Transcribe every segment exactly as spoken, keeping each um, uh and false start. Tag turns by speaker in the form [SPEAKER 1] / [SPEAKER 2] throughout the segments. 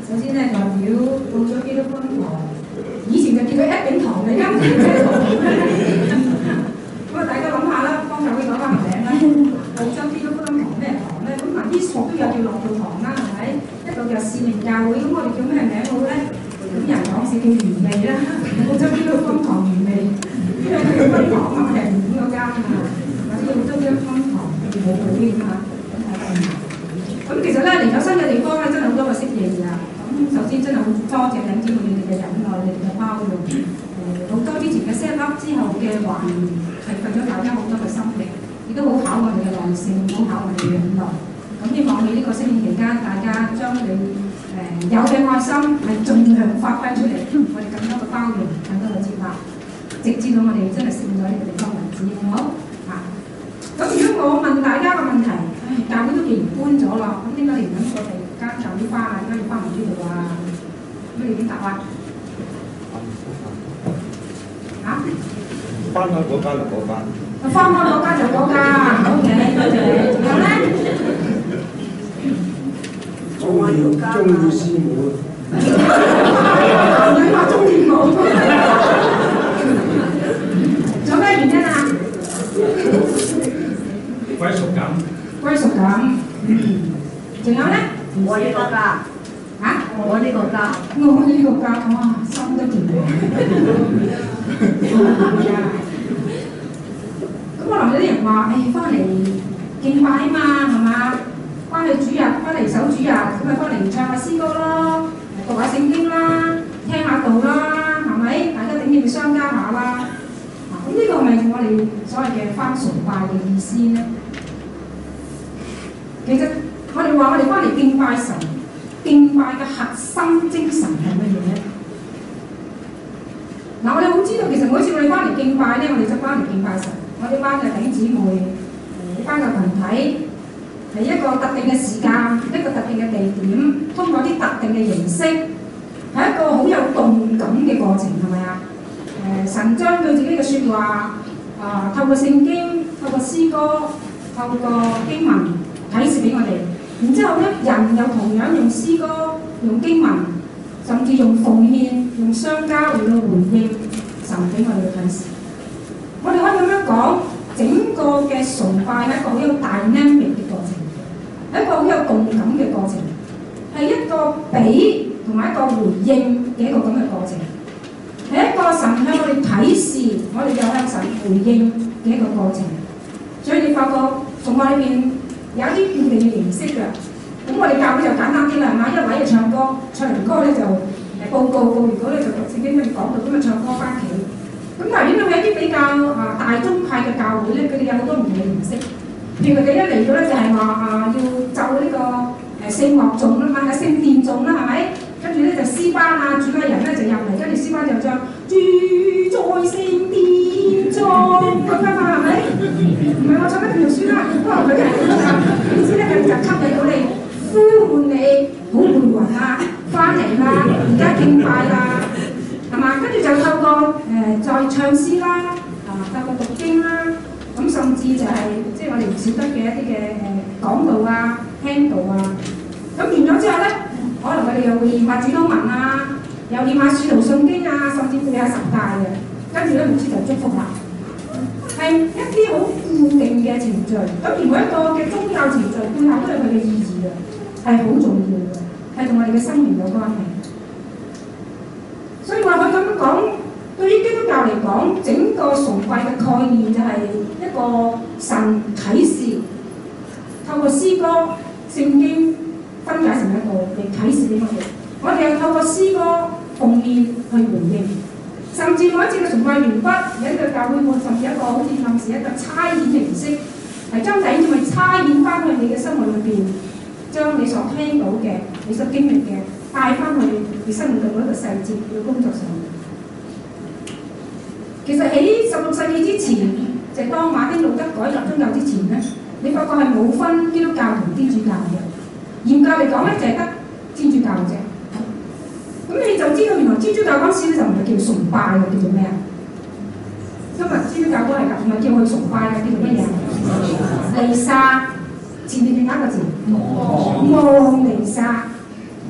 [SPEAKER 1] 首先咧代表到咗基督分堂，以前就叫佢一餅堂嘅，而家唔知咩堂。咁啊，大家諗下啦，幫教會攞翻個名啦。澳洲基督分堂咩堂咧？咁嗱，啲樹都有叫樂道堂啦，係咪？一個叫使命教會，咁我哋叫咩名好咧？咁人講是叫原味啦，澳洲基督分堂原味，因為佢分堂啊，係原本嗰間啊，或者澳洲基督分堂冇會咁啊。咁其實咧嚟咗新嘅地方咧，真係好多個適應㗎。咁首先真係好多謝領姊妹你哋嘅忍耐，你哋嘅包容。誒好多之前嘅 set up 之後嘅還原，係費咗大家好多嘅心力，亦都好考我哋嘅耐性，好考我哋嘅忍耐。咁希望喺呢個適應期間，大家將你誒有嘅愛心係盡量發揮出嚟，我哋更多嘅包容，更多嘅接納，直至到我哋真係適應咗呢個地方為止，好唔好？啊！咁如果我問大家個問題，唉，教會都既然搬咗啦，咁點解你唔揾我哋間教會翻啊？點解要翻嚟呢度啊？咁你點答啊？嚇？
[SPEAKER 2] 翻開嗰間就嗰間。
[SPEAKER 1] 翻開嗰間就嗰間 ，OK， 多謝你。仲有咧？
[SPEAKER 2] 中意中意師母。
[SPEAKER 1] 你話中意我？仲有咩原因啊？
[SPEAKER 2] 歸屬感。
[SPEAKER 1] 歸屬感。仲有咧？
[SPEAKER 3] 我呢個家。
[SPEAKER 1] 嚇？
[SPEAKER 3] 我呢個家。
[SPEAKER 1] 我呢個家，哇，心都甜喎。咁可能有啲人話：誒，翻嚟敬拜啊嘛，係嘛？翻去主日，翻嚟守主日，咁咪翻嚟唱下詩歌咯，讀下聖經啦，聽下道啦，係咪？大家頂住相交下啦。咁呢個係咪我哋所謂嘅翻崇拜嘅意思咧？其實我哋話我哋翻嚟敬拜神，敬拜嘅核心精神係乜嘢咧？嗱，我哋好知道，其實每次我哋翻嚟敬拜咧，我哋就翻嚟敬拜神。我哋班嘅弟兄姊妹，呢班嘅群體係一個特定嘅時間，一個特定嘅地點，通過啲特定嘅形式，係一個好有動感嘅過程，係咪啊？誒，神將佢自己嘅説話啊，透過聖經、透過詩歌、透過經文啟示俾我哋。然之後咧，人又同樣用詩歌、用經文，甚至用奉獻、用相交嚟到回應神俾我哋嘅啟示。我哋可以咁樣講，整個嘅崇拜係一個好有 dynamic 嘅過程，係一個好有動感嘅過程，係一個俾同埋一個回應嘅一個咁嘅過程，係一個神向我哋啟示，我哋又向神回應嘅一個過程。所以你發覺崇拜裏邊有啲固定嘅形式㗎。咁我哋教會就簡單啲啦，係嘛？一位就唱歌，唱完歌咧就誒報告，報完稿咧就讀聖經跟住講到，咁啊唱歌翻屋企。咁但係點解喺啲比較啊大宗派嘅教會咧，佢哋有好多唔同嘅形式。譬如佢哋一嚟到咧就係話啊要奏呢個誒聖樂頌啦嘛，係聖殿頌啦，係咪？跟住咧就詩班啊，主禮人咧就入嚟，跟住詩班就唱住在聖殿中咁啊嘛，係咪？唔係我唱得條書啦，不過佢係咁唱，點知咧佢就吸引到你，呼喚你，好回魂啊，翻嚟啦，而家敬拜啦。係嘛？跟住就透過誒、呃、再唱詩啦，啊透過讀經啦，咁甚至就係、是、即係我哋唔少得嘅一啲嘅誒講道啊、聽道啊。咁完咗之後咧，可能我哋又會念下主禱文啊，又念下使徒信經啊，甚至背下十誡嘅。跟住咧，牧師就祝福啦。係一啲好固定嘅程序。咁而每一個嘅宗教程序背後都有佢嘅意義嘅，係好重要嘅，係同我哋嘅生命有關係。所以話佢咁樣講，對於基督教嚟講，整個崇拜嘅概念就係一個神啟示，透過詩歌、聖經分解成一個嚟啟示俾我哋。我哋又透過詩歌奉獻去回應，甚至每一次嘅崇拜完畢，有一個教會會甚至一個好似暗示一個差遣嘅形式，係將弟兄姊妹差遣翻去你嘅生活裏邊，將你所聽到嘅、你所經歷嘅，帶翻去你生命嘅每一個細節嘅工作上。其實喺十六世紀之前，就係、當馬丁路德改革宗教之前咧，你發覺係冇分基督教同天主教嘅。嚴格嚟講咧，就係得天主教嘅啫。咁你就知道原來天主教嗰陣時咧就唔係叫崇拜嘅，叫做咩啊？今日天主教都係㗎，唔係叫佢崇拜嘅，叫做乜嘢？彌撒前面另一個字，望彌撒。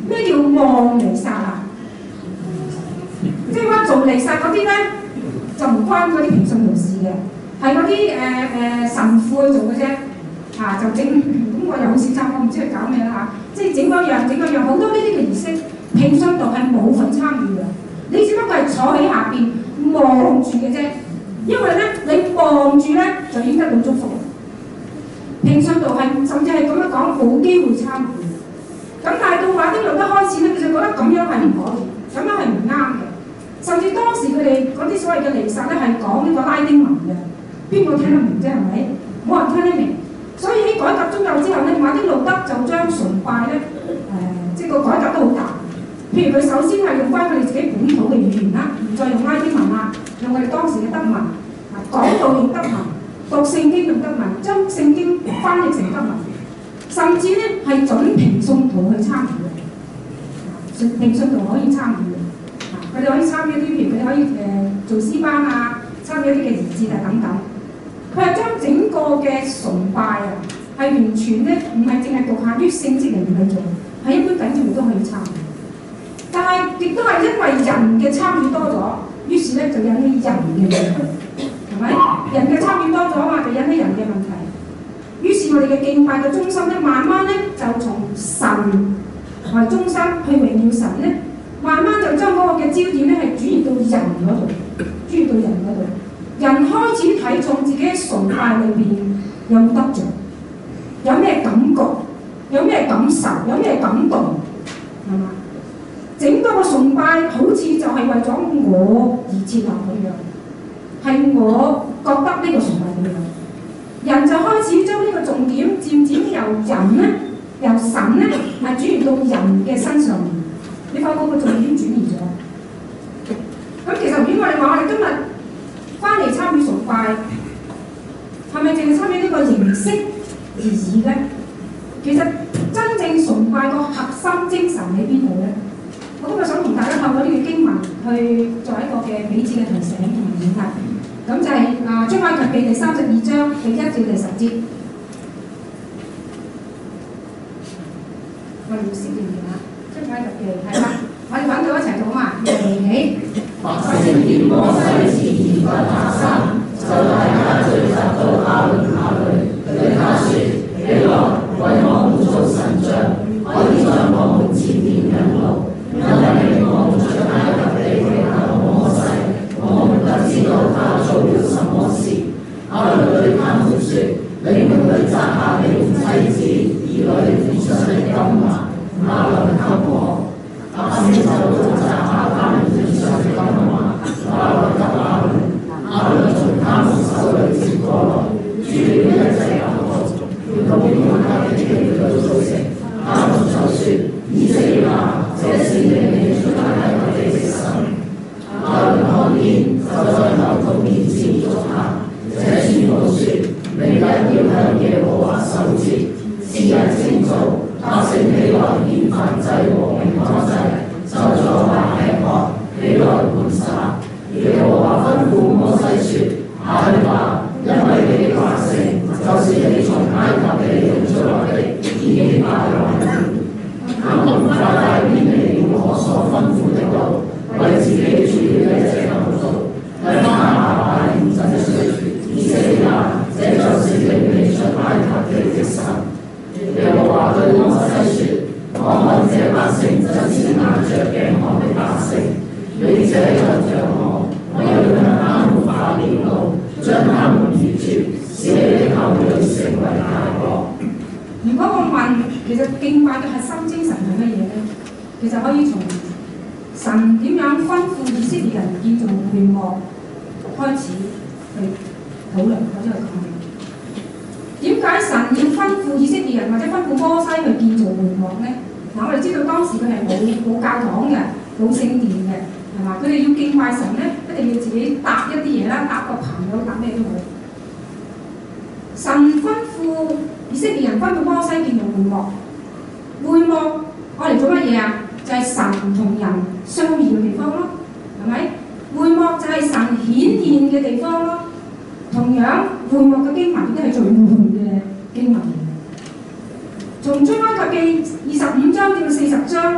[SPEAKER 1] 咩叫望彌撒啊？即係話做彌撒嗰啲咧，就唔關嗰啲平信徒事嘅，係嗰啲誒誒神父去做嘅啫。嚇、啊、就整咁我又好少參，我唔知佢搞咩啦嚇。即係整嗰樣整嗰樣，好多呢啲嘅儀式，平信徒係冇份參與嘅。你只不過係坐喺下邊望住嘅啫，因為咧你望住咧就已經得到祝福。平信徒係甚至係咁樣講冇機會參與。咁但係到馬丁路德開始咧，佢就覺得咁樣係唔可以，咁樣係唔啱嘅。甚至當時佢哋嗰啲所謂嘅彌撒咧係講呢個拉丁文嘅，邊個聽得明啫？係咪？冇人聽得明。所以喺改革宗教之後咧，馬丁路德就將崇拜咧誒、呃，即係個改革都好大。譬如佢首先係用翻佢哋自己本土嘅語言啦，唔再用拉丁文啦，用我哋當時嘅德文，啊講道用德文，讀聖經用德文，將聖經翻譯成德文，甚至咧係準平信徒去參與嘅，平信徒可以參與嘅，佢哋可以參與啲，譬如佢哋可以誒、呃、做詩班啊，參與一啲嘅儀節啊等等。佢係將整個嘅崇拜啊，係完全咧唔係淨係局限於聖職人員去做，係一般弟兄都可以參與。但係亦都係因為人嘅參與多咗，於是咧就引起人嘅問題，係咪？人嘅參與多咗嘛，就引起人嘅問題。於是我哋嘅敬拜嘅中心咧，慢慢咧就從神為中心去榮耀神咧，慢慢就將嗰個嘅焦點咧係轉移到人嗰度，轉移到人嗰度。人開始睇重自己喺崇拜裏邊有冇得着，有咩感覺，有咩感受，有咩感動，係嘛？整個個崇拜好似就係為咗我而設立咁樣，係我覺得呢個崇拜咁樣，人就開始將呢個重點漸漸由人咧，由神咧係轉移到人嘅身上面。你發覺個重點轉移咗。咁其實如果我哋話我哋今日翻嚟參與崇拜，係咪淨係參與呢個形式而已咧？其實真正崇拜個核心精神喺邊度咧？我今日想同大家透過呢個經文去作為一個嘅彼此嘅提醒同埋勉勵。咁就係啊，出埃及記第三十二章第一至第十節。我哋要識念嘅啦，出埃及記係啦，我哋揾到一齊讀啊！預備起。
[SPEAKER 4] 百姓見摩西自然不下山，就大家聚集到亞倫那裏，對他說：起來，為我們做神像，可以在我們前面引路。因為我們出埃及地的那摩西，我們不知道他做了什麼事。亞倫對他們說：你們去摘下你們妻子、兒女臉上的金環，亞倫給我。百姓就都摘下他們臉上的金環，亞倫給亞倫。亞倫從他們手裏接過來，鑄了一隻牛犢，用滿合的器具做成。亞倫就說：以色列啊，這是你們出埃及地的神。亞倫看見，就在牛犢面前祝下，這宣告說：明日要向耶和華守節，是日清早，百姓起來獻燔祭和平安祭，就坐下吃喝，起來玩耍。耶和華吩咐摩西說：下去吧，因為你的百姓，就是你從埃及地領出來的，已經敗壞了。他們快快偏離了我所吩咐的路，為自己鑄了一隻牛犢，向他下拜現祭說：以色列啊，這就是領你出埃及地的神。耶和華對摩西說：我看這百姓真是硬着頸項的百姓，你這樣着我，我要向他們發烈怒，將他們滅絕，使你的後裔成為大國。
[SPEAKER 1] 如果我問，其實敬拜嘅核心精神係乜嘢咧？其實可以從神點樣吩咐以色列人建造會幕開始去討論或者去講。點解神要吩咐以色列人或者吩咐摩西去建造會幕咧？嗱，我哋知道當時佢係冇冇教堂嘅，冇聖殿嘅，係嘛？佢哋要敬拜神咧，一定要自己搭一啲嘢啦，搭個棚又搭咩都好。神吩咐以色列人吩咐摩西建造會幕，會幕我嚟做乜嘢啊？就係、是、神同人相遇嘅地方咯，係咪？會幕就係神顯現嘅地方咯。同樣，會幕嘅經文亦都係最悶嘅經文。從出埃及記二十五章至到四十章，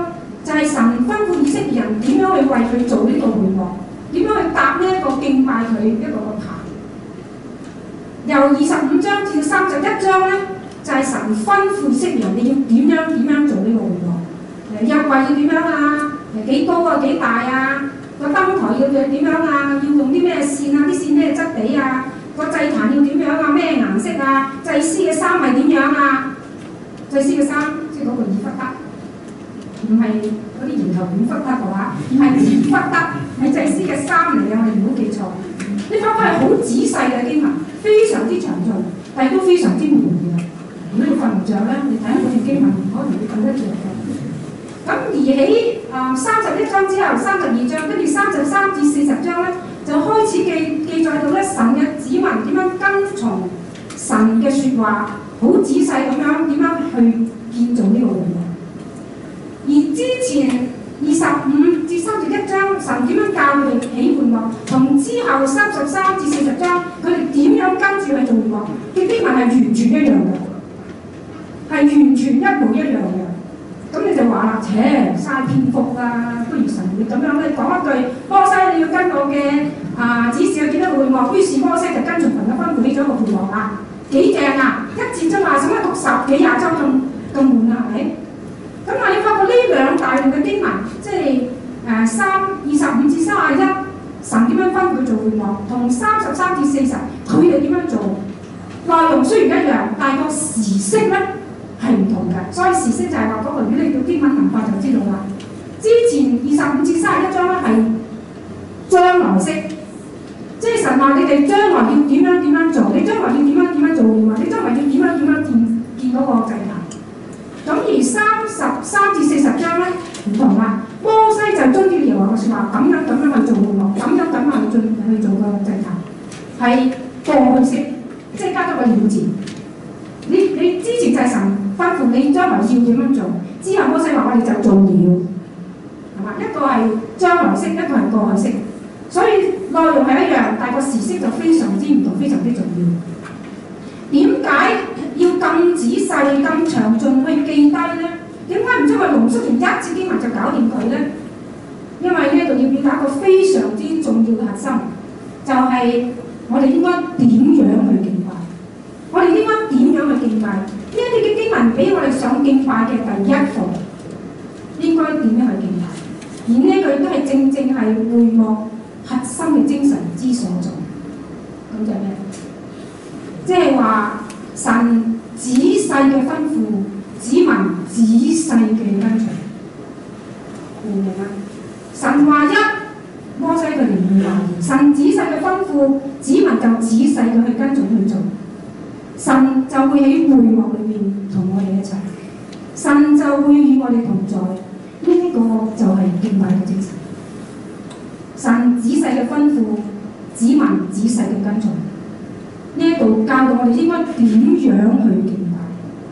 [SPEAKER 1] 就係、是、神吩咐以色列人點樣去為佢做呢個會幕，點樣去搭呢一個敬拜佢一個個壇。由二十五章至到三十一章咧，就係、是、神吩咐以色列人你要點樣點樣做呢個會幕。誒約櫃要點樣啊？誒幾高啊？幾大啊？個燈台要點樣啊？要用啲咩線啊？啲線咩質地啊？個祭壇要點樣啊？咩顏色啊？祭司嘅衫係點樣啊？祭司嘅衫即係嗰個以弗得，唔係嗰啲搖頭丸弗得嘅話，係以弗得，係祭司嘅衫嚟嘅，我哋唔好記錯。呢方面係好仔細嘅經文，非常之詳盡，但係都非常之悶嘅。如果你瞓唔着咧，你睇下嗰段經文，可能會瞓得着嘅。咁而喺啊三十一章之後，三十二章，跟住三十三至四十章咧，就開始記記載到咧神嘅子民點樣跟從神嘅説話，好仔細咁樣點樣去建造呢個會幕。而之前二十五至三十一章，神點樣教佢哋起會幕，同之後三十三至四十章，佢哋點樣跟住去做會幕嘅經文係完全一樣嘅，係完全一模一樣嘅。咁你就話啦，切嘥篇幅啦，不如神會咁樣咧講一句，摩西你要跟我嘅啊指示去建一個會幕，於是摩西就跟從神嘅吩咐起咗一個會幕啦，幾正啊！一節啫嘛，使乜讀十幾廿章咁咁悶啊？係咪？咁但係你發覺呢兩大段嘅經文，即係誒三二十五至三十一，神點樣吩咐佢做會幕，同三十三至四十，佢哋點樣做？內容雖然一樣，但係個時式咧係唔同嘅，所以時式就係話嗰個，如果你讀英文文化就知道啦。之前二十五至三十一章咧係將來式，即係神話你哋將來要點樣點樣做，你將來要點樣點樣做會幕，你將來要點樣點樣建建嗰個祭壇。咁而三十三至四十章咧唔同啦，摩西就遵照耶和華嘅説話，咁樣咁樣去做會幕，咁樣咁樣去去做個祭壇，係過去式，即係加多個了字。你你之前就係神吩咐你將來要點樣做，之後摩西話我哋就做了，係嘛？一個係將來式，一個係過去式，所以內容係一樣，但係個時式就非常之唔同，非常之重要。點解要咁仔細、咁詳盡去記低咧？點解唔將佢濃縮成一節經文就搞掂佢咧？因為呢度要表達一個非常之重要嘅核心，就係、是、我哋應該點樣去敬拜。我哋應該點樣去敬拜？呢一啲嘅經文俾我哋上敬拜嘅第一課，應該點樣去敬拜？而呢一句都係正正係會幕核心嘅精神之所在。咁就係咩？即係話神仔細嘅吩咐，子民仔細嘅跟隨。明唔明啊？神話一，摩西佢哋唔會懷疑；神仔細嘅吩咐，子民就仔細嘅去跟隨去做。神就會喺會幕裏面同我哋一齊，神就會與我哋同在。呢、這、一個就係敬拜嘅精神。神仔細嘅吩咐，子民仔細嘅跟隨。呢一度教導我哋應該點樣去敬拜。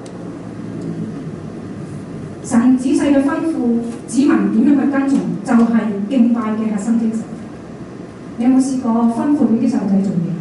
[SPEAKER 1] 神仔細嘅吩咐，子民點樣去跟從，就係、是、敬拜嘅核心精神。你有冇試過吩咐你啲細路仔做嘢？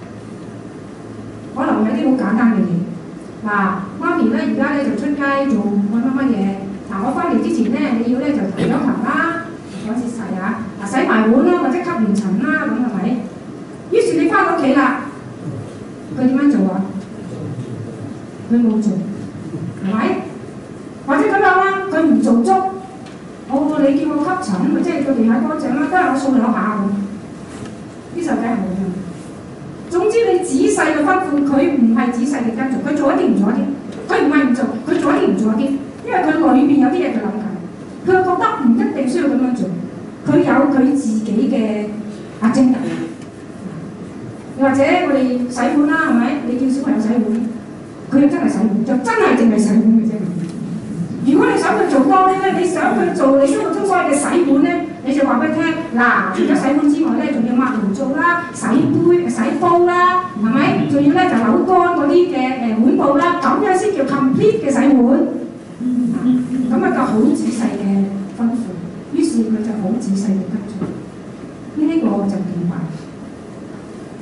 [SPEAKER 1] 可能有啲好簡單嘅嘢，嗱，媽咪咧而家咧就出街做乜乜乜嘢，嗱我翻嚟之前咧你要咧就提咗頭啦，攞次洗啊，嗱洗埋碗啦，或者吸完塵啦，咁係咪？於是你翻屋企啦，佢點樣做啊？佢冇做，係咪？或者咁樣啦，佢唔做足，哦你叫我吸塵，咪即係個地下乾淨啦，得我掃兩下咁，啲細路仔係冇用。總之你仔細嘅吩咐，佢唔係仔細嘅跟做，佢做一啲唔做一啲，佢唔係唔做，佢做一啲唔做一啲，因為佢裏面有啲嘢佢諗緊，佢覺得唔一定需要咁樣做，佢有佢自己嘅阿精特。又或者我哋洗碗啦，係咪？你叫小朋友洗碗，佢真係洗碗，就真係淨係洗碗嘅啫。如果你想佢做多啲咧，你想佢做你心目中所謂嘅洗碗咧，你就話俾佢聽，嗱，除咗洗碗之外咧，仲要抹爐灶啦、洗杯、洗煲啦，係咪？仲要咧就扭乾嗰啲嘅誒碗布啦，咁樣先叫 complete 嘅洗碗。咁啊個好仔細嘅吩咐，於是佢就好仔細嘅跟住。呢、這個就敬拜。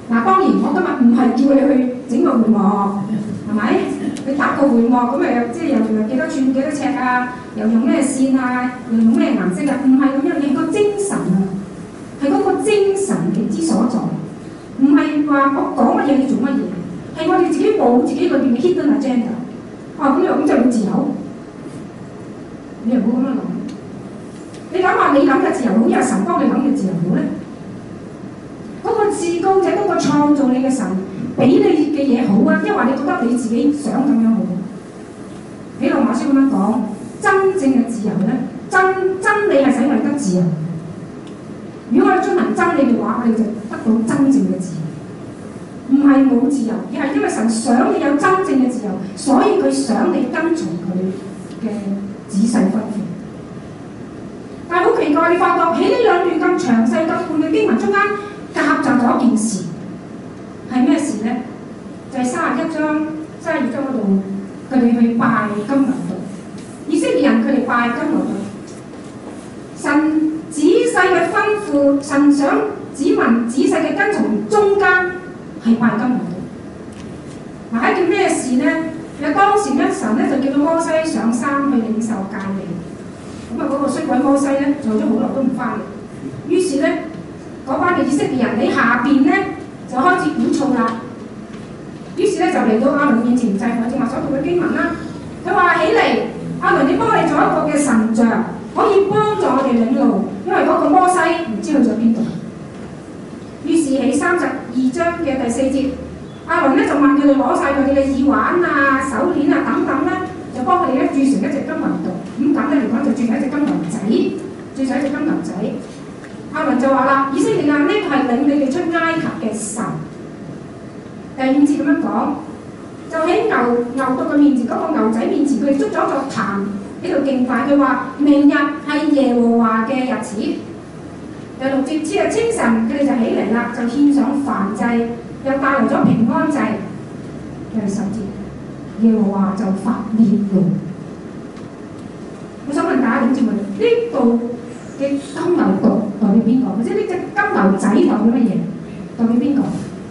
[SPEAKER 1] 嗱，當然我今日唔係叫你去整個會幕，係咪？你搭個會幕咁誒，即係又又幾多寸幾多尺啊？又用咩線啊？又用咩顏色啊？唔係咁樣，你個精神啊，係嗰個精神嘅之所在，唔係話我講乜嘢你做乜嘢，係我哋自己冇自己裏邊嘅 hidden agenda。啊，咁又咁就要自由，你又唔好咁樣諗。你諗下，你諗嘅自由好，有神幫你諗嘅自由好咧？嗰個至高者，嗰個創造你嘅神，俾你嘅嘢好啊，因為你覺得你自己想咁樣好。喺羅馬書咁樣講，真正嘅自由咧，真真理係使我哋得自由。如果我哋遵行真理嘅話，我哋就得到真正嘅自由。唔係冇自由，而係因為神想你有真正嘅自由，所以佢想你跟從佢嘅仔細吩咐。但係好奇怪，你發覺喺呢兩段咁詳細咁半嘅經文中間，夾雜咗一件事，係咩事咧？就係三十一章、三十二章嗰度，佢哋去拜金牛犢。以色列人佢哋拜金牛犢，神仔細嘅吩咐，神想子民仔細嘅跟從中間係拜金牛犢。嗱，係件咩事咧？其實當時咧，神咧就叫到摩西上山去領受誡命。咁啊，嗰個衰鬼摩西咧，做咗好耐都唔翻嚟。於是咧，嗰班嘅以色列人喺下邊咧就開始鼓噪啦。於是咧就嚟到亞倫面前，就係我正話所讀嘅經文啦。佢話：起嚟，亞倫，你幫你做一個嘅神像，可以幫助我哋領路，因為嗰個摩西唔知去咗邊度。於是喺三十二章嘅第四節，亞倫咧就問佢哋攞晒佢哋嘅耳環啊、手鏈啊等等咧，就幫佢哋咧鑄成一隻金牛犢。咁簡單嚟講，就鑄成一隻金牛仔，鑄成一隻金牛仔。亞倫就話啦：以色列人呢個係領你哋出埃及嘅神。第五節咁樣講，就喺牛牛犢嘅面前，嗰、那個牛仔面前，佢哋捉咗個壇喺度敬拜。佢話：明日係耶和華嘅日子。第六節，次日清晨，佢哋就起嚟啦，就獻上燔祭，又帶來咗平安祭。第十節，耶和華就發烈怒。我想問大家點知佢呢度嘅金牛犢代表邊個？或者呢隻金牛仔代表乜嘢？代表邊個？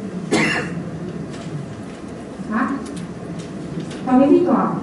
[SPEAKER 1] 嚇、啊？代表邊個啊？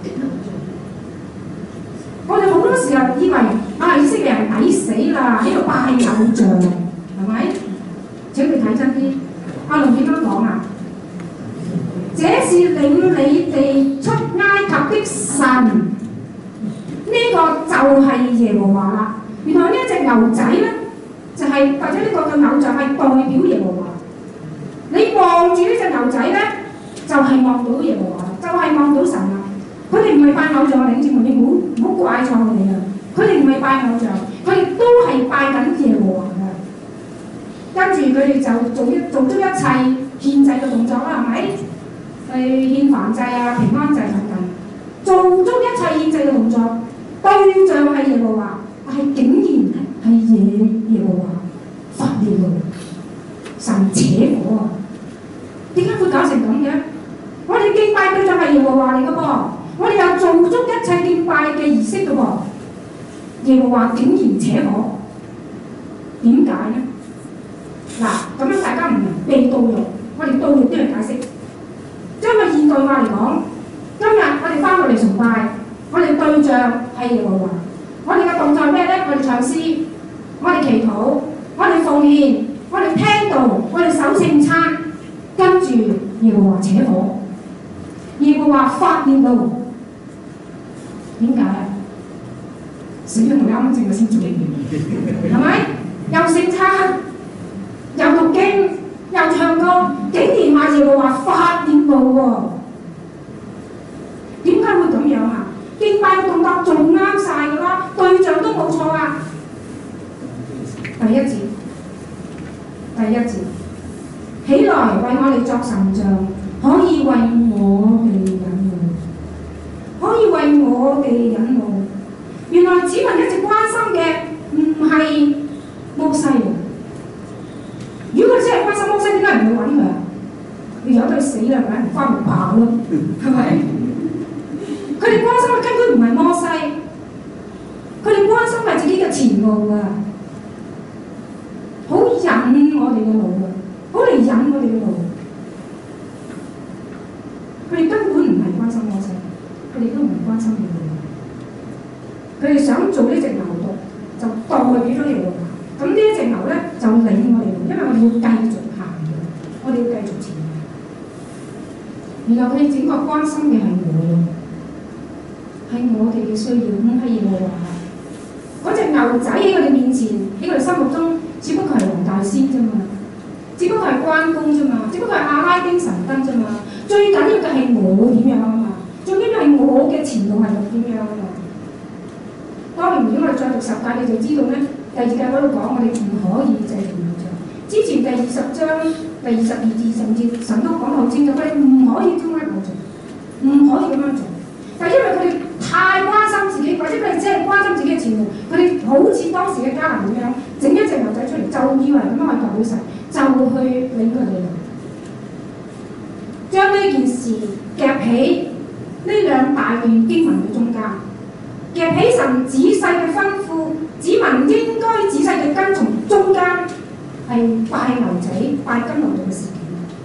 [SPEAKER 1] 我哋好多時候以為啊，以色列人抵死啦，喺度拜偶像，係咪？請你睇真啲，亞倫點樣講啊？這是領你哋出埃及的神，呢、這個就係耶和華啦。原來呢一隻牛仔咧，就係、是、或者呢個嘅偶像係代表耶和華。你望住呢隻牛仔咧，就係、是、望到耶和華，就係、是、望到神啦。佢哋唔係拜偶像，領住們，你唔好唔好怪錯佢哋啊！佢哋唔係拜偶像，佢哋都係拜緊耶和華嘅。跟住佢哋就做一做足一切獻祭嘅動作啦，係咪？去獻燔祭啊、平安祭等等，做足一切獻祭嘅動作，對象係耶和華，但係竟然係耶耶和華發烈怒，神扯火啊！點解會搞成咁嘅？我哋敬拜對象係耶和華嚟嘅噃。我哋又做足一切敬拜嘅儀式嘅喎，耶和華竟然扯火，點解呢？嗱，咁樣大家唔明被盜用，我哋盜用都要解釋。將個現代化嚟講，今日我哋翻到嚟崇拜，我哋對象係耶和華，我哋嘅動作係咩咧？我哋唱詩，我哋祈禱，我哋奉獻，我哋聽道，我哋守聖餐，跟住耶和華扯火，耶和華發烈怒。點解啊？死咗同你啱啱正嘅先做，係咪？又聖餐，又讀經，又唱歌，竟然話耶和華發烈怒喎？點解會咁樣啊？敬拜嘅動作仲啱晒㗎啦，對象都冇錯啊！第一節，第一節，起來為我哋作神像，可以為我哋引路。可以為我哋引路。原來子民一直關心嘅唔係摩西啊！如果佢真係關心摩西，點解唔去揾佢啊？你由佢死啦，咪翻嚟跑咯，係咪？佢哋關心嘅根本唔係摩西，佢哋關心係自己嘅前路啊！好引我哋嘅路啊！好嚟引我哋嘅路。佢哋根本唔係關心我哋，佢哋都唔係關心你哋。佢哋想做呢隻牛犢，就代表咗耶和華。咁呢一隻牛咧就領我哋路，因為我哋要繼續行嘅，我哋要繼續前行。然後佢哋整個關心嘅係我，係我哋嘅需要，唔係耶和華。嗰隻牛仔喺我哋面前，喺我哋心目中，只不過係黃大仙啫嘛，只不過係關公啫嘛，只不過係阿拉丁神燈啫嘛。最緊要嘅係我點樣啊嘛，最緊要係我嘅前路係點樣啊嘛。當然，如果我哋再讀十誡，你就知道咧，第二誡嗰度講，我哋唔可以製造偶像。之前第二十章第二十二至二十五節，神都講得好清楚，佢哋唔可以雕刻偶像，唔可以咁樣做。但係因為佢哋太關心自己，或者佢哋只係關心自己嘅前路，佢哋好似當時嘅迦南咁樣，整一隻牛仔出嚟，就以為咁樣去代表神，就去領佢哋。將呢件事夾喺呢兩大段經文嘅中間，夾喺神仔細嘅吩咐，子民應該仔細嘅跟從中間，係拜牛仔、拜金牛犢嘅事件。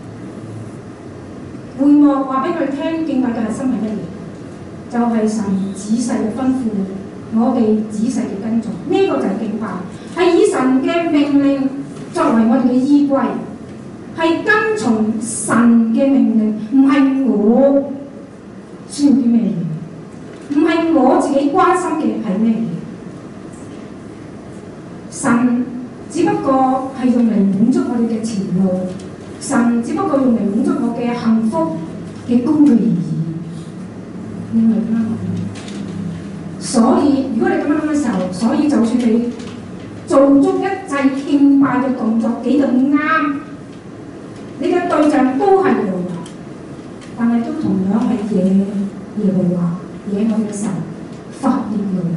[SPEAKER 1] 會幕話俾佢哋聽，敬拜嘅核心係乜嘢？就係、是、神仔細嘅吩咐，我哋仔細嘅跟從，呢、這個就係敬拜，係以神嘅命令作為我哋嘅依歸。係跟從神嘅命令，唔係我需要啲咩嘢，唔係我自己關心嘅係咩嘢。神只不過係用嚟滿足我哋嘅前路，神只不過用嚟滿足我嘅幸福嘅工具而已。你明唔明啊？所以如果你咁樣諗嘅時候，所以就算你做足一切敬拜嘅動作幾咁啱，你嘅對象都係耶和華，但係都同樣係惹耶和華、惹我嘅神發熱怒。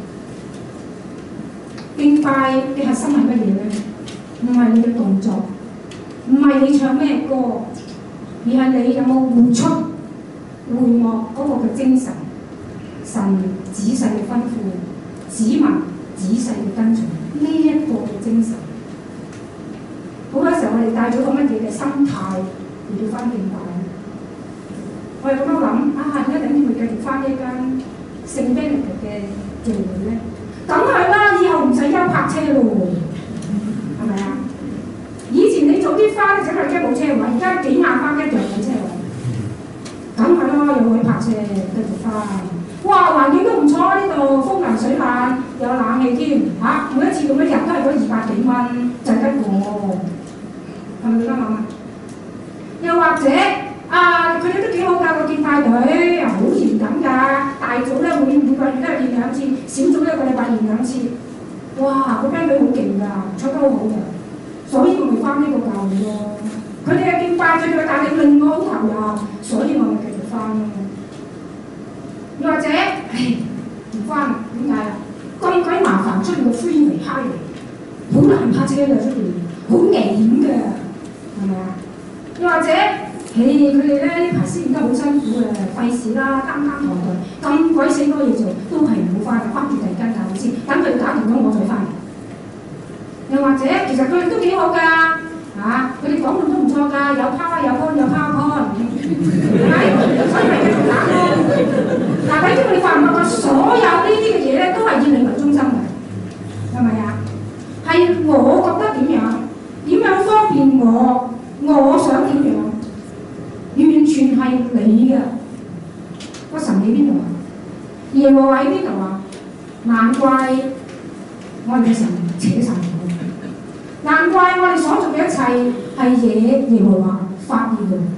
[SPEAKER 1] 敬拜嘅核心係乜嘢咧？唔係你嘅動作，唔係你唱咩歌，而係你有冇活出會幕嗰個嘅精神。神仔細嘅吩咐，子民仔細嘅跟隨呢一個嘅精神。好多時候我哋帶咗個乜嘢嘅心態嚟到翻敬拜，我哋咁樣諗啊，點解等住佢繼續翻呢間聖經嘅聚會咧？梗係啦，以後唔使憂泊車咯，係咪啊？以前你早啲翻，你整係驚冇車位，而家幾晚翻一樣冇車位，梗係啦，有位泊車繼續翻。哇，環境都唔錯，呢度風涼水冷，有冷氣添嚇、啊，每一次咁樣入都係嗰二百幾蚊，就係得我。係咪咁樣諗啊？又或者啊，佢哋都幾好㗎，個敬拜隊好嚴謹㗎，大組咧每每個月都係練兩次，小組一個禮拜練兩次。哇，個 band 隊好勁㗎，唱得好好㗎，所以我咪翻呢個教會咯。佢哋嘅敬拜對佢嘅帶領令我好投入，所以我咪繼續翻咯。又或者，唉，唔翻點解啊？咁鬼麻煩，出面個 freeway highway，好難泊車㗎出邊，好危險㗎。係咪啊？又或者，嘿，佢哋咧呢排適應得好辛苦嘅，費事啦，擔擔抬抬，咁鬼死多嘢做，都係唔好翻嘅，翻住第二間教會先，等佢搞掂咗我再翻嚟。又或者，其實佢哋都幾好㗎，嚇，佢哋講到都唔錯㗎，有 power 有 con 有 power con， 係咪？所以咪繼續打咯。嗱，睇住你發唔發覺，所有呢啲嘅嘢咧，都係以你為中心嘅，係咪啊？係我覺得點樣？點樣方便我？我想點樣？完全係你嘅。個神喺邊度啊？耶和華喺邊度啊？難怪我哋嘅神扯晒我，難怪我哋所做嘅一切係惹耶和華發熱嘅。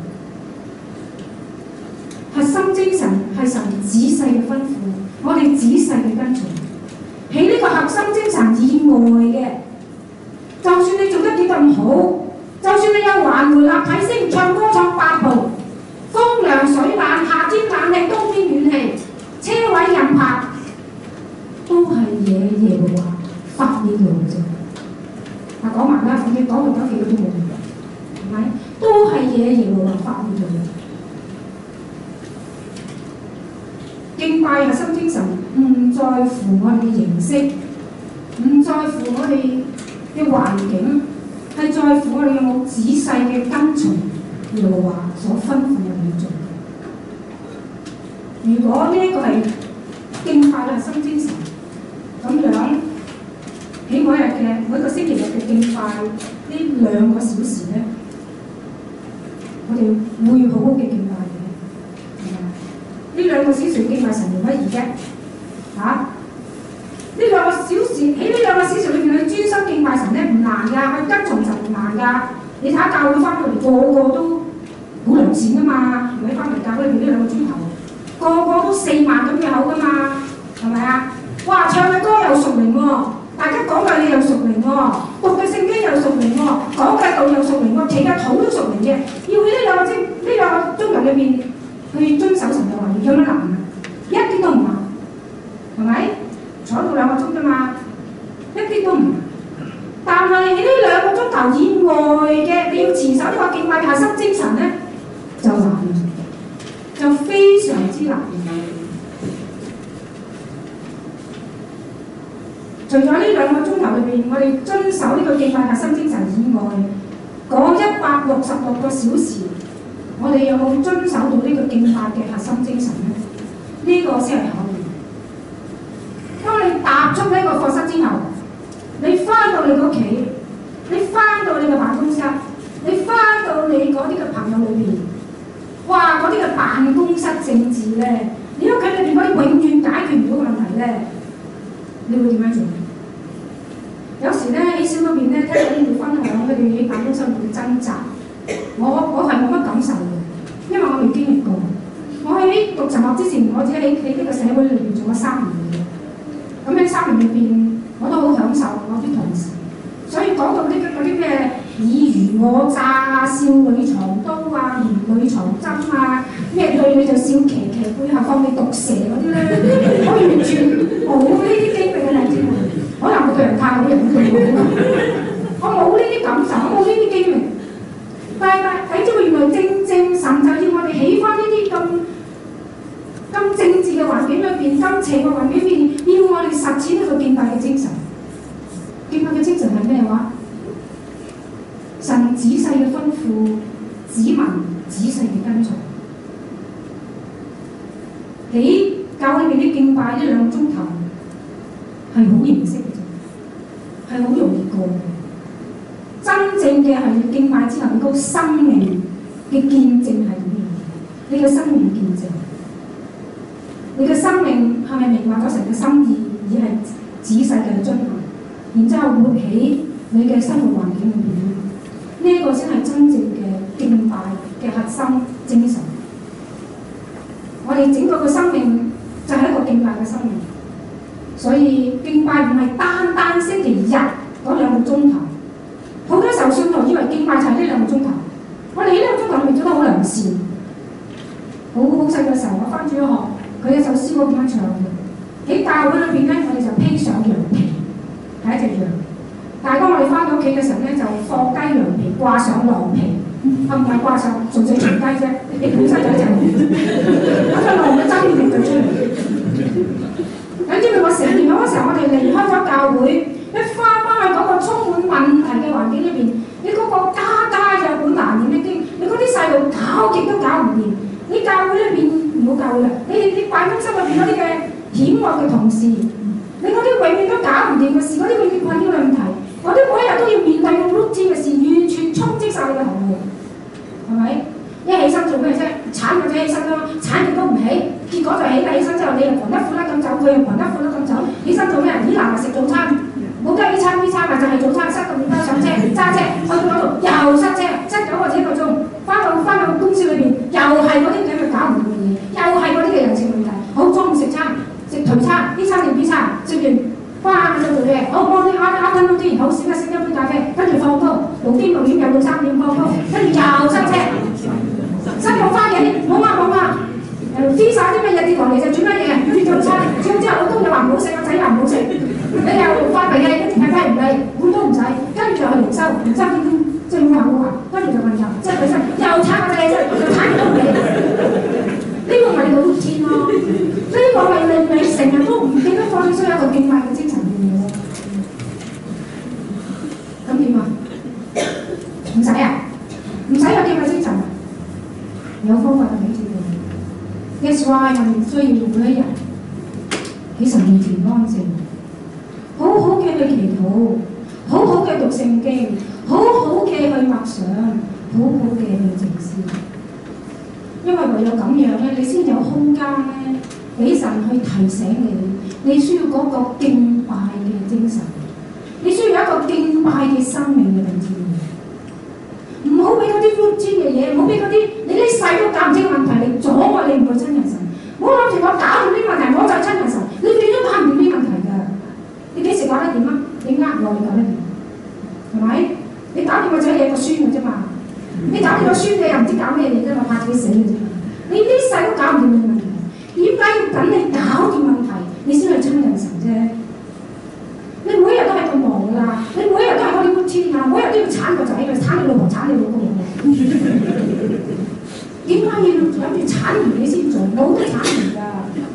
[SPEAKER 1] 核心精神係神仔細嘅吩咐，我哋仔細嘅跟隨。喺呢個核心精神以外嘅，就算你做得幾咁好，就算你有環迴立體聲，唱歌唱八部，風涼水冷，夏天冷氣，冬天暖氣，車位任泊，都係惹耶和華發熱嘅啫。嗱，講埋啦，甚至講到九幾個都冇用，係咪？都係惹耶和華發熱嘅。敬拜核心精神唔在乎我哋嘅形式，唔在乎我哋嘅環境，係係在乎我哋有冇仔細嘅跟從耶和華所吩咐我哋做。如果呢一個係敬拜嘅核心精神，咁樣喺每日嘅每個星期日嘅敬拜呢兩個小時咧，我哋會好好嘅敬拜嘅，係咪？呢兩個小時敬拜神容乜易啫？嚇、啊！呢兩個小時喺呢兩個小時裏面去專心敬拜神咧唔難㗎，去跟從神唔難㗎。你睇下教會翻到嚟個個都好良善㗎嘛，唔係翻嚟教會裏面呢兩個鐘頭，個個都四萬咁嘅口㗎嘛，係咪啊？哇！唱嘅歌又屬靈喎，大家講嘅嘢又屬靈喎，讀嘅聖經又屬靈喎，講嘅道又屬靈喎，祈嘅禱都屬靈嘅。要喺呢兩個鐘呢兩個鐘頭裏邊去遵守神嘅話語，有乜難啊？一啲都唔難，係咪？坐到兩個鐘啫嘛，一啲都唔難。但係喺呢兩個鐘頭以外嘅，你要持守呢個敬拜嘅核心精神咧，就難，就非常之難。除咗呢兩個鐘頭裏邊，我哋遵守呢個敬拜核心精神以外，嗰一百六十六個小時，我哋有冇遵守到呢個敬拜嘅核心精神咧？呢、這個先係考驗。當你踏出呢個課室之後，你翻到你個屋企，你翻到你嘅辦公室，你翻到你嗰啲嘅朋友裏邊，哇！嗰啲嘅辦公室政治咧，你屋企裏邊嗰啲永遠解決唔到嘅問題咧，你會點樣做？有時咧喺小嗰邊咧，聽到啲會分享佢哋喺辦公室裏邊掙扎，我我係冇乜感受嘅，因為我未經歷過。我喺讀神學之前，我只喺喺呢個社會裏邊做咗三年嘅。咁喺三年裏邊，我都好享受我啲同事。所以講到啲嗰啲咩爾虞我詐啊、少女藏刀啊、兒女藏針啊，咩對你就笑騎騎背後放你毒蛇嗰啲咧，我完全冇呢啲經歷嘅例子。可能我對人太好人對我冇呢啲感受，我冇呢啲經歷。但係睇咗原來正正神就要我哋起翻呢啲咁咁政治嘅環境裏邊，咁邪嘅環境裏邊，要我哋實踐呢個敬拜嘅精神。敬拜嘅精神係咩話？神仔細嘅吩咐，子民仔細嘅跟隨。喺教會裏邊啲敬拜一兩個鐘頭係好形式嘅啫，係好容易過嘅。真正嘅係敬拜之後，你個生命嘅見證係點樣？你嘅生命見證。你嘅生命係咪明白咗神嘅心意，而係仔細嘅去遵行，然之後活喺你嘅生活環境裏邊咧？呢、這、一個先係真正嘅敬拜嘅核心精神。我哋整個嘅生命就係一個敬拜嘅生命，所以敬拜唔係單單星期日嗰兩個鐘頭。好多時候信徒以為敬拜就係呢兩個鐘頭，我哋呢兩個鐘頭裏面做得好良善。好好細嘅時候，我翻主日學。佢有首詩歌咁樣唱嘅，喺教會裏邊咧，我哋就披上羊皮，係一隻羊。但係當我哋翻到屋企嘅時候咧，就放低羊皮，掛上狼皮，啊唔係掛上，純粹除低啫。你本身就一隻狼，嗰隻狼嘅真面目就出嚟。你知唔知我成年嗰時候，我哋離開咗教會，一翻翻去嗰個充滿問題嘅環境裏邊，你嗰個家家有本難念的經，你嗰啲細路搞極都搞唔掂，你教會裏邊。唔好教會啦！你你辦公室裏邊嗰啲嘅險惡嘅同事，你嗰啲永遠都搞唔掂嘅事，嗰啲永遠困擾嘅問題，嗰啲每一日都要面對嘅 routine 嘅事，完全衝擊晒你嘅頭腦，係咪？一起身做咩啫？鏟或者起身咯，鏟極都唔起，結果就起咗起身之後，你又裙一褲甩咁走，佢又裙一褲甩咁走，起身做咩？咦嗱食早餐，冇得 A 餐 B 餐，咪就係早餐，塞個麵包上車，揸車去到嗰度又塞車，塞九個幾個鐘，翻到翻到公司裏邊又係嗰啲咁嘅搞唔掂嘅嘢。又係嗰啲嘅人情問題，好中午食餐食頹餐，呢餐定 B 餐，食完翻去做嘢，好幫啲啱啱啱啲，好少嘅食一杯咖啡，跟住放工，六點六點又到三點放工，跟住又塞車，塞到翻嘢，冇啊冇啊，誒飛曬啲乜嘢跌落嚟就做乜嘢？跟住早餐，早之後老公又話唔好食，個仔又唔好食，你又發脾氣，跟住睇睇唔理，碗都唔使，跟住就去營收，營收點點最後啊，跟住就問人，即係佢身又撐個仔身，又撐唔到你。呢個咪老天咯，呢個咪令你成日都唔記得放鬆一個敬拜嘅精神嘅嘢咯。咁點啊？ That's why 我哋需要每一日喺神面前安靜，好好嘅去祈禱，好好嘅讀聖經，好好嘅去默想，好好嘅去靜思。因為唯有咁樣咧，你先有空間咧，俾神去提醒你，你需要嗰個敬拜嘅精神，你需要一個敬拜嘅生命嘅定義。唔好俾嗰啲污糟嘅嘢，唔好俾嗰啲你啲細都搞唔清嘅問題嚟阻礙你唔去親近神。唔好諗住我搞掂呢個問題，我就親近神。你永遠都搞唔掂呢個問題㗎。你幾時搞得掂啊？你呃我，你搞得掂，係咪？你搞掂個仔，你有個孫㗎啫嘛。你搞掂個孫，你又唔知搞咩嘢啫嘛，怕自己死嘅啫嘛。你呢世都搞唔掂嘅問題，點解要等你搞掂問題，你先去親近神啫？你每一日都係咁忙㗎啦，你每一日都係開啲 routine 啊，每一日都要鏟個仔，佢鏟你老婆，鏟你老公嘅。點解要諗住鏟完你先做？冇得鏟完㗎。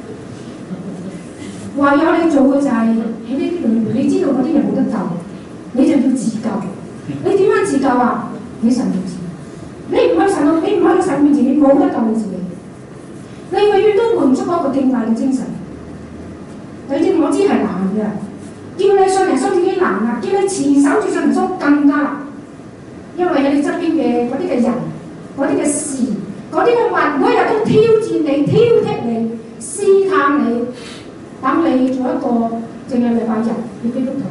[SPEAKER 1] 唯有你做嘅就係喺呢啲裏面，你知道嗰啲人冇得救，你就要自救。你點樣自救啊？喺神面前。你唔去神度，你唔去神面前，你冇得救你自己。你永遠都換唔出嗰個敬拜嘅精神。你知我知係難嘅，叫你信耶穌已經難啦，叫你持守住信耶穌更加難。因為喺你側邊嘅嗰啲嘅人、嗰啲嘅事、嗰啲嘅物，每一日都挑戰你、挑剔你、試探你，等你做一個淨係禮拜日嘅基督徒。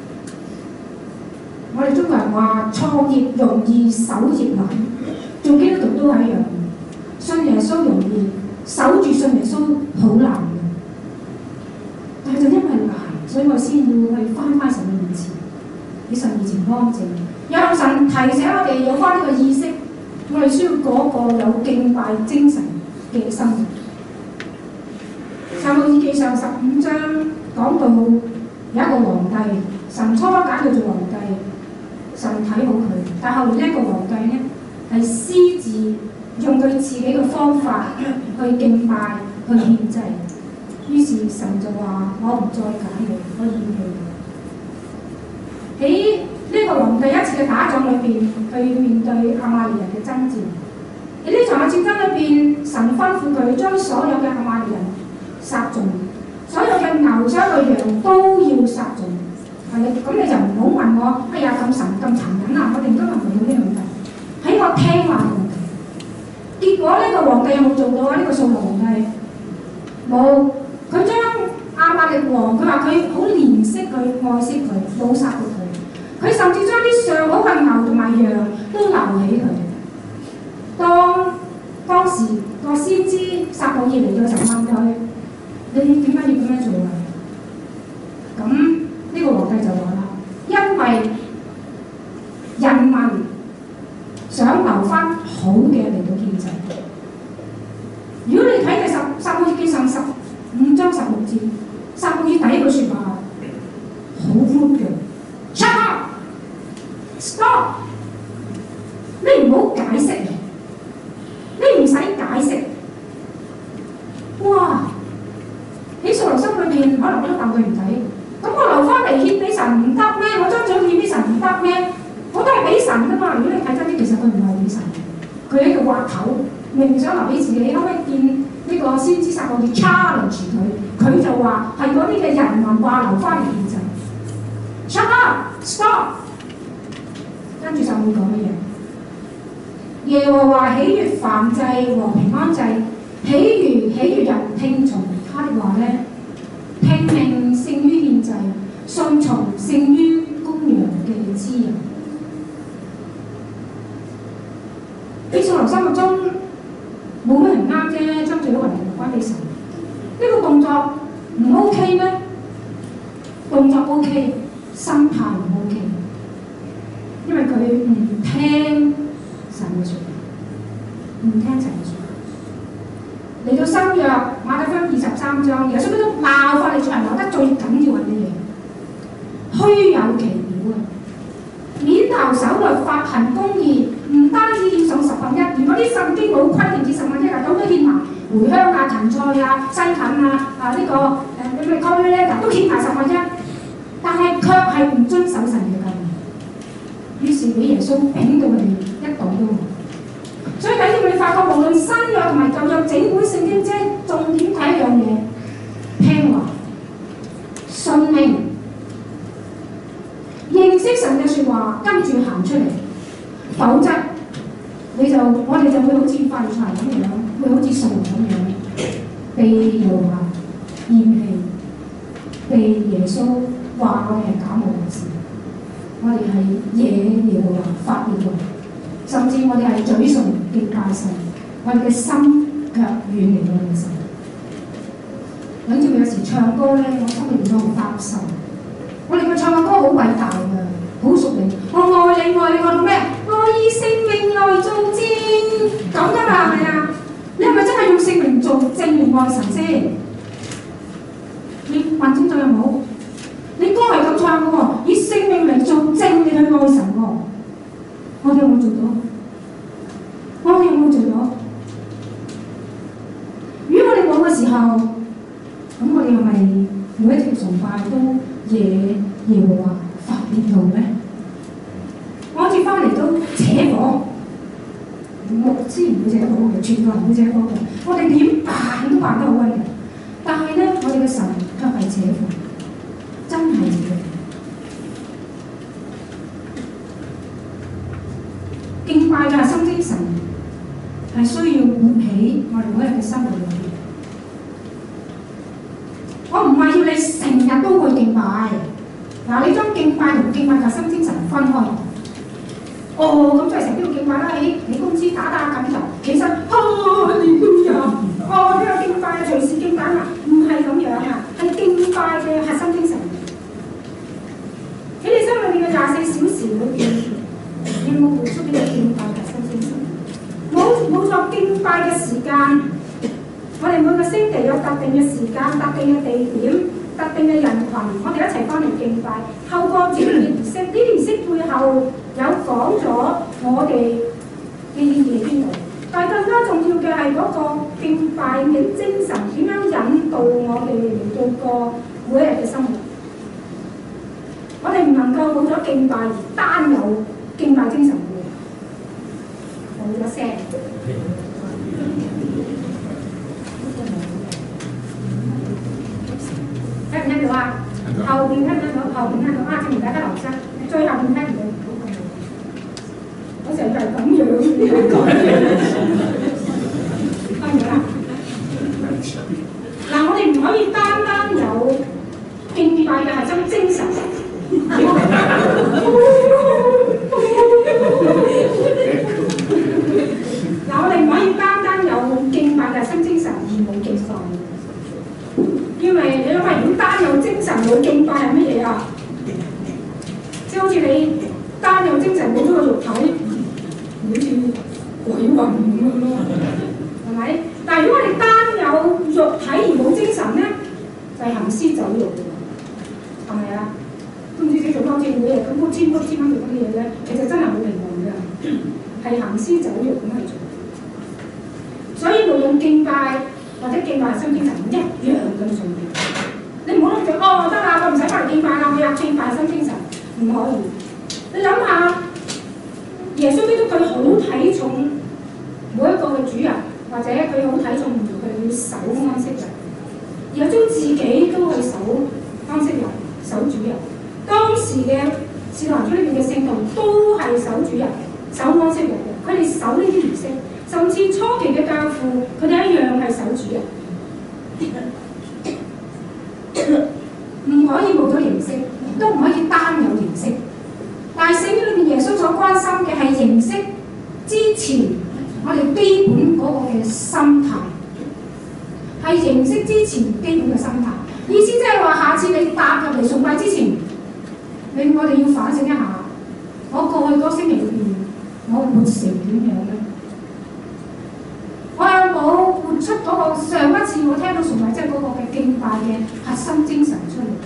[SPEAKER 1] 我哋中國人話創業容易，守業難。做基督徒都係一樣，信耶穌容易，守住信耶穌好難嘅。但係就因為難，所以我先要去翻返神嘅面前，喺神面前安靜，讓神提醒我哋有翻呢個意識，我哋需要嗰個有敬拜精神嘅生活。撒母耳記上十五章講到有一個皇帝，神初揀佢做皇帝，神睇好佢，但後來呢一個皇帝呢，係私自用佢自己嘅方法去敬拜、去獻祭，於是神就話：我唔再揀你，我厭棄你。喺呢個皇帝一次嘅打仗裏邊，去面對亞瑪力人嘅爭戰。喺呢場嘅戰爭裏邊，神吩咐佢將所有嘅亞瑪力人殺盡，所有嘅牛、所有嘅羊都要殺盡。係你咁你就唔好問我，哎呀咁神咁殘忍啊！我哋今日問到呢個問題。喺我聽話嘅問題，結果呢個皇帝有冇做到啊？呢、這個掃羅皇帝冇，佢將亞瑪力王，佢話佢好憐惜佢、愛惜佢，冇殺過佢。佢甚至將啲上好嘅牛同埋羊都留起佢。當當時個先知撒母耳嚟咗就問佢：你點解要咁樣做啊？咁呢個皇帝就話啦：因為人民想留翻好嘅嚟到獻祭。如果你睇嘅十撒母耳記上十五章十六節，撒母耳第一句説話好 rude 嘅 ，shut up，stop， 你唔好解釋，你唔使解釋。哇！喺掃羅心裏邊可能覺得戥佢唔抵，咁我留翻嚟獻俾神唔得咩？我將獎獻俾神唔得咩？我都係俾神噶嘛。如果你睇真啲，其實佢唔係俾神，佢喺度挖頭，明明想留俾自己。後尾見呢個先知撒母耳 challenge 佢，佢就話係嗰啲嘅人民話留翻嚟獻祭。Shut up, stop。跟住撒母耳講乜嘢？耶和華喜悅燔祭和平安祭，喜如喜悅人聽從他的話咧，聽命勝於獻祭，順從勝於公羊嘅脂油。喺掃羅心目中冇乜人啱啫，將最好人歸俾神。呢、這個動作唔 OK 咩？動作 OK， 心態唔 OK， 因為佢唔聽神嘅説話，唔聽神嘅説話。嚟到新約馬太福音二十三章，耶穌基督鬧法利賽人鬧得最緊要係乜嘢？虛有其表啊！面頭手律法行公義，唔單止獻上十分一，如果啲聖經冇規定至十分一啊，咁都獻埋茴香啊、芹菜啊、西芹啊、啊、這個呃、呢個誒咩咩區咧，都獻埋十分一，但係卻係唔遵守神嘅誡命，於是俾耶穌頂到佢哋一度都冇。所以睇到你發覺無論新約同埋舊約整本聖經，即係重點睇一樣嘢，聽話、信命、認識神嘅説話，跟住行出嚟，否則你就我哋就會好似法利賽人咁樣，會好似傻咁樣，被耶和華厭棄，被耶穌話我哋係假冒為善，我哋係惹耶和華發烈怒，甚至我哋係嘴唇敬拜神，我哋嘅心卻遠離我哋嘅神。諗住有時唱歌咧，我心裏邊都好擔心。我哋嘅唱嘅歌好偉大㗎，好屬靈。我愛你，愛你愛到咩？我以性命來做證，咁㗎嘛係咪啊？你係咪真係用性命做證嚟愛神先？你問清楚有冇？你歌係咁唱嘅喎，以性命嚟做證，你去愛神喎。我哋有冇做到？我哋有冇做到？如果我哋冇嘅時候，咁我哋係咪每一條崇拜都惹耶和華發烈怒咧？我哋翻嚟都扯火，牧師唔會扯火嘅，傳道唔會扯火嘅。我哋點辦都辦得好威嘅，但係咧，我哋嘅神卻係扯火，真係嘅。敬拜嘅核心精神係需要活起我哋每日嘅生活裏邊。我唔係要你成日都去敬拜，嗱，你將敬拜同敬拜嘅核心精神分開。哦，咁即係成日都要敬拜啦，喺你公司打打緊頭，其實哈利路亞，哦呢個敬拜隨時敬拜啊，唔係咁樣啊，係敬拜嘅核心精神。喺你生命裏面嘅廿四小時裏邊，你有冇付出俾你敬拜嘅核心精神？冇冇錯，敬拜嘅時間，我哋每個星期有特定嘅時間、特定嘅地點、特定嘅人群，我哋一齊翻嚟敬拜。透過呢啲儀式，呢啲儀式背後有講咗我哋嘅意義喺邊度，但係更加重要嘅係嗰個敬拜嘅精神點樣引導我哋嚟到過每一日嘅生活。我哋唔能夠冇咗敬拜而單有敬拜精神嘅，冇咗聲。聽唔聽到啊？後邊聽唔聽到？後邊聽到啊！請大家留心，最後邊聽唔到。我成日就係咁樣，聽唔到啦？嗱，我哋唔可以單單有敬拜嘅核心精神。嗱，我哋唔可以單單有敬拜嘅核心精神而冇敬拜。因為你諗下，如果單有精神冇敬拜係乜嘢啊？即係好似你單有精神冇咗個肉體，好似鬼魂咁樣咯，係咪？但係如果我哋單有肉體而冇精神咧，就係行屍走肉嘅，係咪啊？都唔知自己做多啲嘢，咁嗰尖嗰尖咁做啲嘢咧，其實真係冇靈魂㗎，係行屍走肉咁去做。所以無論敬拜或者敬拜核心精神一樣咁重要。你唔好諗住哦得啦，我唔使翻嚟敬拜啦，我有敬拜核心精神，唔可以。你諗下，耶穌基督佢好睇重每一個嘅主人，或者佢好睇重佢要守安息日，而將自己都去守安息日、守主日。當時嘅使徒行傳裏邊嘅聖徒都係守主日、守安息日嘅，佢哋守呢啲儀式。甚至初期嘅教父，佢哋一樣係守主日，唔可以冇咗形式，亦都唔可以單有形式。但係聖經裏邊耶穌所關心嘅係形式之前，我哋基本嗰個嘅心態，係形式之前基本嘅心態。意思即係話，下次你踏入嚟崇拜之前，你我哋要反省一下，我過去嗰星期裏邊，我活成點樣咧？我有冇活出嗰個上一次我聽到崇拜即係嗰個嘅敬拜嘅核心精神出嚟？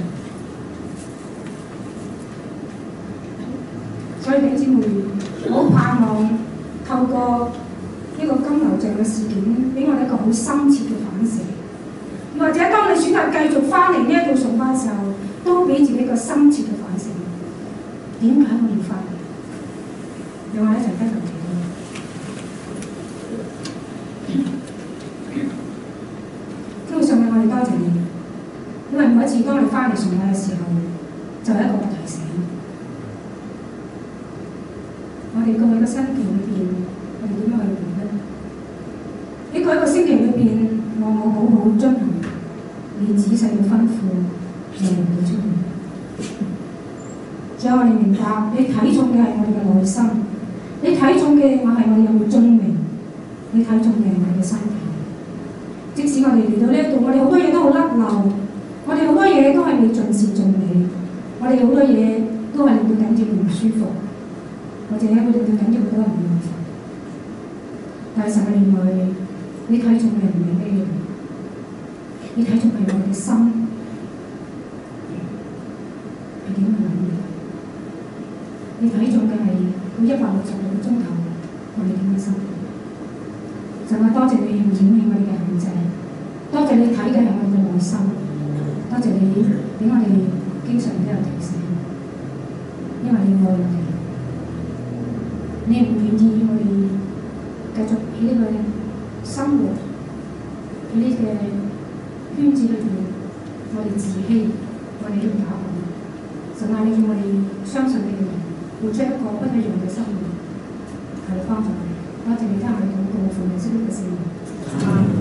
[SPEAKER 1] 所以弟兄姊妹，我盼望透過呢個金牛像嘅事件，俾我哋一個好深切嘅反省。或者當你選擇繼續翻嚟呢一度崇拜嘅時候，都俾自己一個深切嘅反省。點解我要翻嚟？讓我一齊低頭祈禱。 次當你翻嚟崇拜嘅時候，就係、是、一個嘅提醒。我哋過去個星期裏邊，我哋點樣去活呢？喺過去一個星期裏邊，我冇好好遵行你仔細嘅吩咐，讓你出去。仲有我哋明白，你睇重嘅係我哋嘅內心，你睇重嘅我係我哋有冇尊榮，你睇重嘅係我哋嘅身體。即使我哋嚟到呢一度，我哋好多嘢都好甩漏，我哋好多嘢都係未盡時盡美，我哋好多嘢都係令到頂住唔舒服，或者會令到頂住覺得唔舒服。但係神嘅憐愛，你睇重嘅唔係呢樣，你睇重係我哋嘅心係點樣諗嘅，你睇重嘅係嗰一百六十六個鐘頭，我哋點樣生活。神啊，多謝你用顯明我哋嘅行者，多謝你睇嘅係我哋嘅內心，多謝你俾我哋經常都有提醒，因為你愛我哋，你唔願意我哋繼續喺呢個生活喺呢個圈子裏邊，我哋自欺，我哋都唔打我。神啊，你叫我哋相信你嘅人，活出一個不一樣嘅生活，係幫助我哋。多謝你聽我哋禱告，奉耶穌基督嘅聖名。